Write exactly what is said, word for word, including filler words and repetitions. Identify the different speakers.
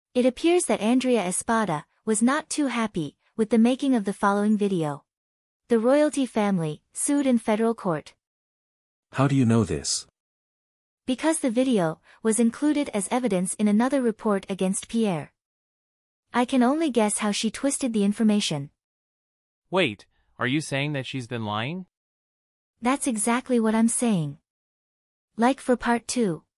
Speaker 1: It appears that Andrea Espada was not too happy with the making of the following video. The royalty family sued in federal court.
Speaker 2: How do you know this?
Speaker 1: Because the video was included as evidence in another report against Pierre. I can only guess how she twisted the information.
Speaker 3: Wait, are you saying that she's been lying?
Speaker 1: That's exactly what I'm saying. Like for part two.